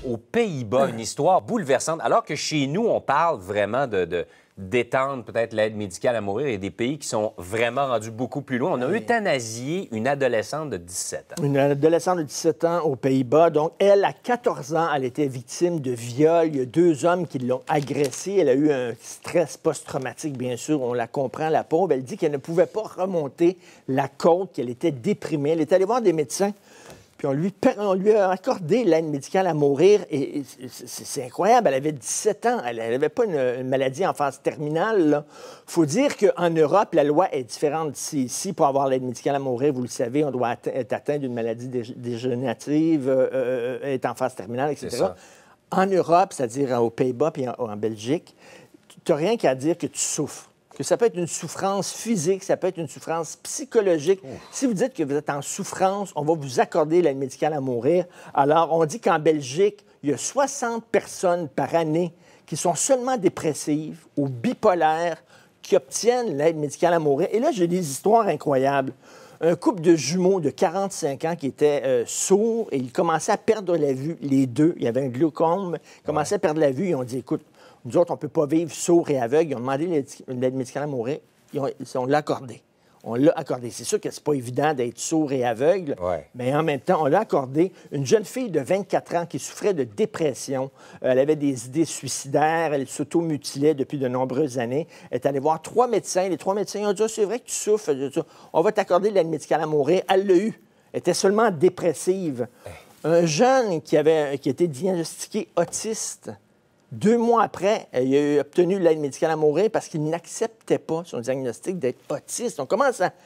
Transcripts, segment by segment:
aux Pays-Bas, une histoire bouleversante. Alors que chez nous, on parle vraiment d'étendre peut-être l'aide médicale à mourir. Il y a des pays qui sont vraiment rendus beaucoup plus loin. On a euthanasié une adolescente de 17 ans. Une adolescente de 17 ans aux Pays-Bas. Donc, elle, à 14 ans, elle était victime de viol. Il y a 2 hommes qui l'ont agressée. Elle a eu un stress post-traumatique, bien sûr. On la comprend, la pauvre. Elle dit qu'elle ne pouvait pas remonter la côte, qu'elle était déprimée. Elle est allée voir des médecins. Puis on lui a accordé l'aide médicale à mourir. Et c'est incroyable. Elle avait 17 ans. Elle n'avait pas une maladie en phase terminale. Il faut dire qu'en Europe, la loi est différente d'ici. Ici, pour avoir l'aide médicale à mourir, vous le savez, on doit être atteint d'une maladie dégénérative, être en phase terminale, etc. En Europe, c'est-à-dire aux Pays-Bas et en Belgique, tu n'as rien qu'à dire que tu souffres. Que ça peut être une souffrance physique, ça peut être une souffrance psychologique. Si vous dites que vous êtes en souffrance, on va vous accorder l'aide médicale à mourir. Alors, on dit qu'en Belgique, il y a 60 personnes par année qui sont seulement dépressives ou bipolaires qui obtiennent l'aide médicale à mourir. Et là, j'ai des histoires incroyables. Un couple de jumeaux de 45 ans qui étaient sourds et ils commençaient à perdre la vue, les deux. Il y avait un glaucome, ils commençaient à perdre la vue. Ils ont dit, écoute, nous autres, on ne peut pas vivre sourds et aveugles. Ils ont demandé l'aide médicale à mourir. On l'a accordé. On l'a accordé. C'est sûr que c'est pas évident d'être sourd et aveugle, mais en même temps, on l'a accordé. Une jeune fille de 24 ans qui souffrait de dépression. Elle avait des idées suicidaires. Elle s'automutilait depuis de nombreuses années. Elle est allée voir 3 médecins. Les 3 médecins ont dit, c'est vrai que tu souffres. On va t'accorder l'aide médicale à mourir. Elle l'a eu. Elle était seulement dépressive. Un jeune qui était diagnostiqué autiste, 2 mois après, il a obtenu l'aide médicale à mourir parce qu'il n'acceptait pas son diagnostic d'être autiste. On commence à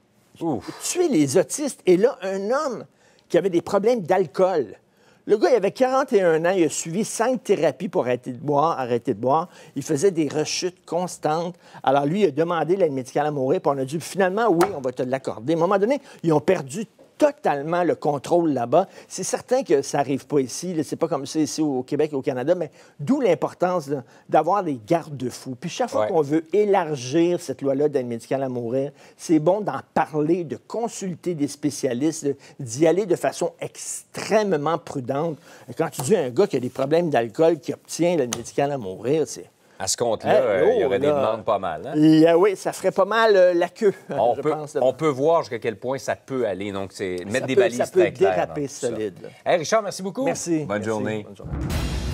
tuer les autistes. Et là, un homme qui avait des problèmes d'alcool. Le gars, il avait 41 ans, il a suivi 5 thérapies pour arrêter de boire. Il faisait des rechutes constantes. Alors lui, il a demandé l'aide médicale à mourir, puis on a dit finalement, oui, on va te l'accorder. À un moment donné, ils ont perdu totalement le contrôle là-bas. C'est certain que ça n'arrive pas ici. C'est pas comme ça ici au Québec et au Canada, mais d'où l'importance d'avoir des garde-fous. Puis chaque fois qu'on veut élargir cette loi-là d'aide médicale à mourir, c'est bon d'en parler, de consulter des spécialistes, d'y aller de façon extrêmement prudente. Et quand tu dis à un gars qui a des problèmes d'alcool qui obtient l'aide médicale à mourir, c'est... À ce compte-là, il y aurait des demandes pas mal. Hein? Oui, ça ferait pas mal la queue, je pense. On peut voir jusqu'à quel point ça peut aller. Donc, c'est mettre des balises très claires. Ça peut déraper solide. Hey, Richard, merci beaucoup. Merci. Bonne journée. Bonne journée.